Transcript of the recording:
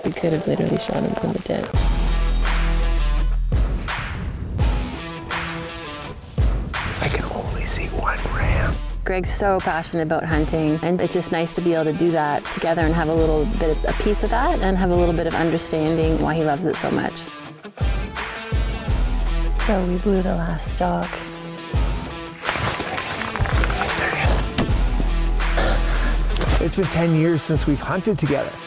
We could have literally shot him from the tent. I can only see one ram. Greg's so passionate about hunting, and it's just nice to be able to do that together and have a little bit of a piece of that and have a little bit of understanding why he loves it so much. So we blew the last stock. It's been 10 years since we've hunted together.